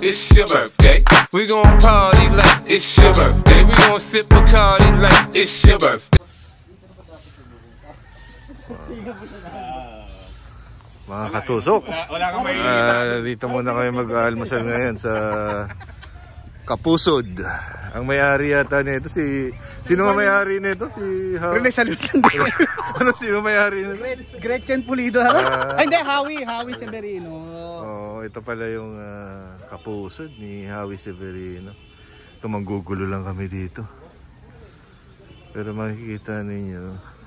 it's your birthday. We gon' party like it's your birthday. We gon' sip Bacardi like it's your birthday. Mga katusok, dito muna kayo mag-almusal ngayon sa Kapusod. Ang may-ari yata nito si... Sino nga may-ari nito? Si... Rene Salutan. Ano sino may-ari nito? Gretchen Pulido. Ay hindi, Howie Severino. Oh, ito pala yung Kapusod ni Howie Severino. Ito, manggugulo lang kami dito. Pero makikita ninyo,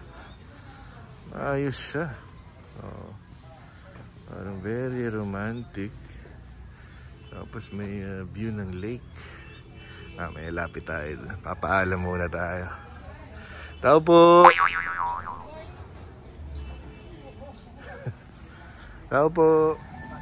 ayos siya. Oh. Parang very romantic. Tapos may view ng lake. May lapit tayo. Papaalam muna tayo. Tao po! Tao po!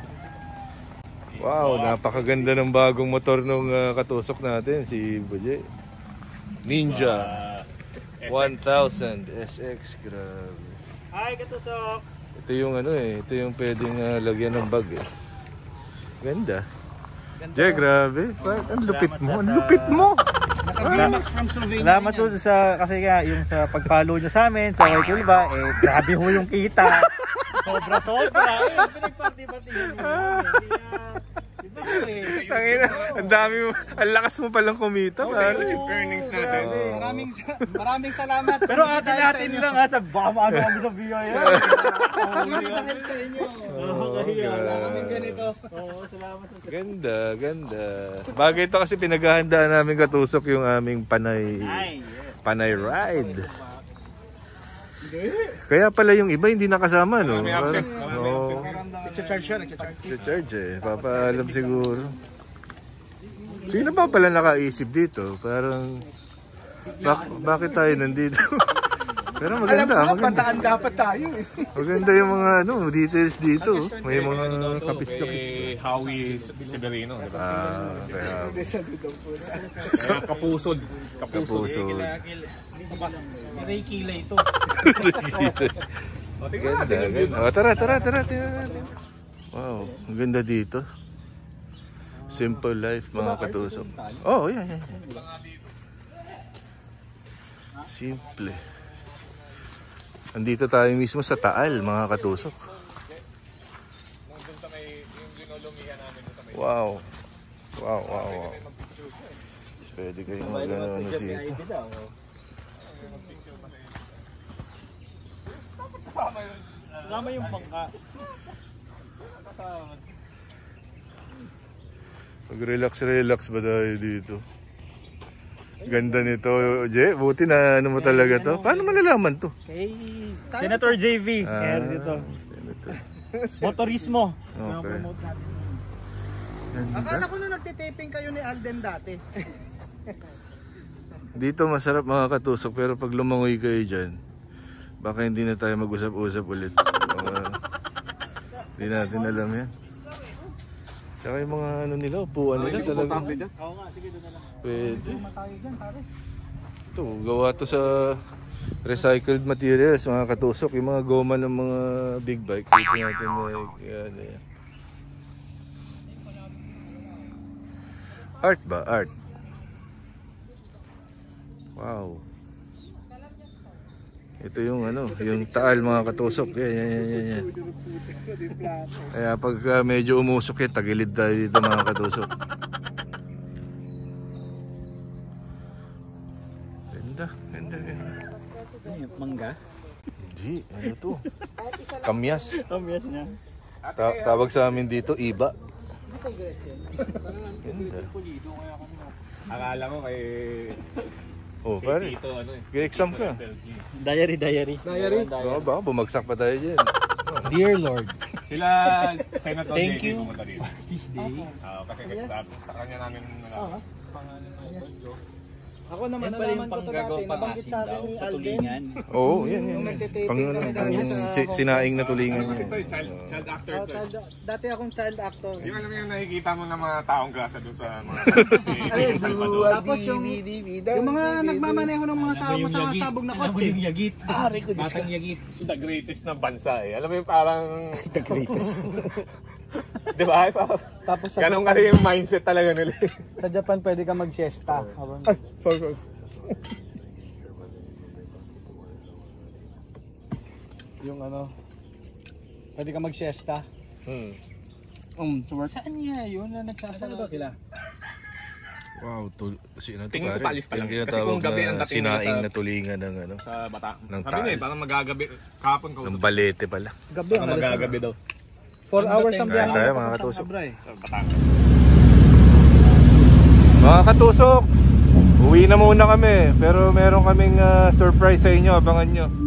Wow, napakaganda ng bagong motor nung katusok natin, si Buje. Ninja 1000 SX. Grabe. Hi, katusok! Ito yung ito yung pwedeng lagyan ng bag eh. Ganda. Jay, grabe. Ang lupit mo. Ang lupit mo. Naka-VMAX from Slovenia. Salamat po sa kasi yung sa pag-follow nyo sa amin sa White Ulva, grabe ho yung kita. Sobra. Pinagparty-party Tangina, ang dami mo, ang lakas mo palang kumita. Earnings natin. Maraming salamat. Pero atin lang sa baka maano kami sa BI. Dahil sa inyo. Wala kaming ganito. Salamat. Ganda. Bagay ito kasi pinaghahandaan namin katusok yung aming panay ride. Kaya pala yung iba hindi nakasama, no? Nagcha-charge eh. Papaalam siguro. Sino ba pala nakaisip dito? Parang bakit tayo nandito? Pero maganda. Pataan dapat tayo eh. Maganda yung mga details dito. May mga kapis-kapis. Howie Severino. Kaya Kapusod. Ray Kilay ito. Ganda. Tara. Wow, ang ganda dito. Simple life, mga katusok. Oh, yan. Simple. Andito tayo mismo sa Taal, mga katusok. Wow. Pwede kayong mag-ano dito. Sama yung bangka. Mag-relax ba tayo dito? Ganda nito, Jay. Buti na mo talaga to. Paano malalaman to? Kay Senator JV. Dito. Motorismo. Okay. Akala ko nung nagtitaping kayo ni Alden dati. Dito masarap mga katusok, pero pag lumangoy kayo dyan, baka hindi na tayo mag-usap-usap ulit. Hindi natin alam yan. Tsaka yung mga nila, upuan nila talaga. Oo nga, sige doon na lang. Pwede. Ito, gawa to sa recycled materials, mga katusok. Yung mga goma ng mga big bike. Dito natin yan. Art ba? Art. Wow. Ito yung yung Taal, mga katusok. Yan. Kaya pag medyo umusok yan, tagilid tayo dito, mga katusok. Ganda. Mangga? Hindi, ano to? Kamyas. Kamyas niya. Tawag sa amin dito, iba. Ganda. Akala ko kay... Oh, pare. Exam ka. Diary. Oo, baka bumagsak pa tayo dyan. Dear Lord. Sila, Senator Thank JV you. pumunta dito. This day. Kasi sa kanya namin nalaman. Ako naman Yan pala yung nalaman ko to dati. panggago Nabanggit sa akin ni sa Alden. tulingan. Oo, yan. Sinaing na tulingan niya. Ito yung child actor to. Dati akong child actor. Yung alam mo yung nakikita mo ng mga taong grasa doon sa mga Tapos yung mga nagmamaneho ng mga sabog na kotse. Yung yagit. Batang yagit. the greatest na bansa eh. Alam mo yung parang... The greatest. Di ba? Tapos sa Ganun Japan, kasi yung mindset talaga nila. sa Japan pwede ka mag-siesta. Sorry. Yung ano, pwede ka mag-siesta. Saan niya yun na nagsasalaw sila? Wow, sino to Tingin ko pare? paalis pa lang. Yung Kasi tinatawag kung gabi ang na dating nila sinaing sa- na tulingan ng ano, Sa bata. Ng Sabi taal. niya, parang magagabi. Kahapon ko. ng balete pala. Gabi Parang magagabi daw. 4 hours ang biyahe. Tayo, mga katusok. Sa Batangas. Mga katusok, uwi na muna kami. Pero meron kaming surprise sa inyo, abangan nyo.